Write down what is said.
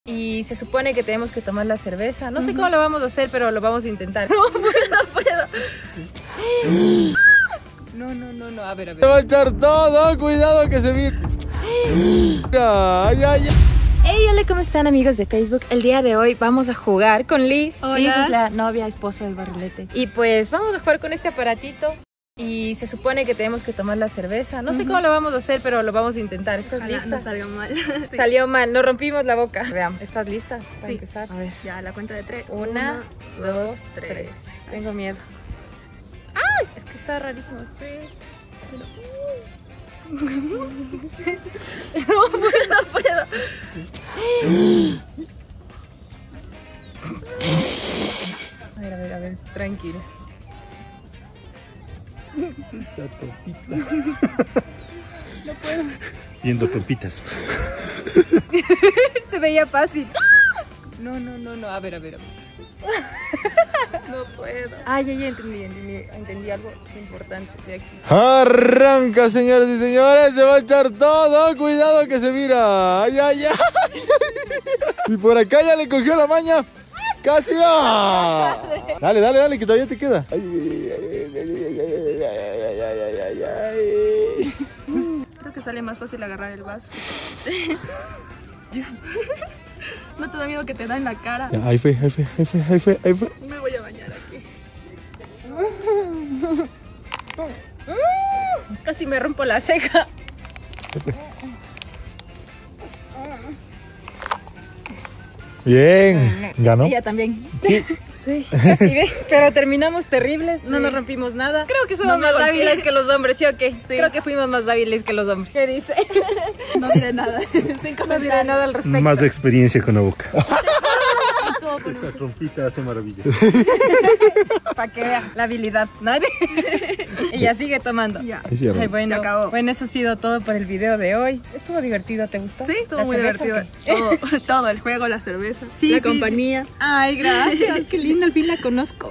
Y se supone que tenemos que tomar la cerveza. No sé cómo lo vamos a hacer, pero lo vamos a intentar. No puedo. No. A ver. Se va a echar todo, cuidado que se vira. Ay. Hey, hola, ¿cómo están, amigos de Facebook? El día de hoy vamos a jugar con Liz. Hola. Liz es la novia, esposa del barrilete. Y pues vamos a jugar con este aparatito. Y se supone que tenemos que tomar la cerveza. No sé cómo lo vamos a hacer, pero lo vamos a intentar. ¿Estás Ojalá lista? no salga mal. Sí. Salió mal, nos rompimos la boca. Veamos, ¿estás lista para Sí. empezar? A ver. Ya, la cuenta de 3. 1, 2, 3. Tengo miedo. ¡Ay! Es que está rarísimo. Sí. No puedo. A ver, tranquila. Esa topita. No puedo. Viendo topitas. Se veía fácil. No. A ver. No puedo. Ay, ya entendí algo importante de aquí. Arranca, señores y señores, se va a echar todo, cuidado que se vira. Ay. Y por acá ya le cogió la maña. Casi. Dale, que todavía te queda. Creo que sale más fácil agarrar el vaso. ¿No te da miedo que te da en la cara? Ya, ahí fue. Me voy a bañar aquí. Casi me rompo la ceja. Bien, ganó. Ella también. Sí. Sí, casi ve, pero terminamos terribles, no nos rompimos nada. Creo que somos más hábiles que los hombres, ¿sí o qué? Sí. Creo que fuimos más hábiles que los hombres. ¿Qué dice? No diré nada. No diré nada al respecto. Más experiencia con la boca. Esa Esa trompita hace maravillas. Para que vea la habilidad, ¿nadie? Ella sigue tomando. Ya. Ay, bueno, Se acabó. Bueno, eso ha sido todo por el video de hoy. Estuvo divertido, ¿te gustó? Sí, estuvo ¿La muy cerveza divertido. o qué? Todo, el juego, la cerveza, Sí, la sí, compañía. Ay, gracias, qué lindo, al fin la conozco.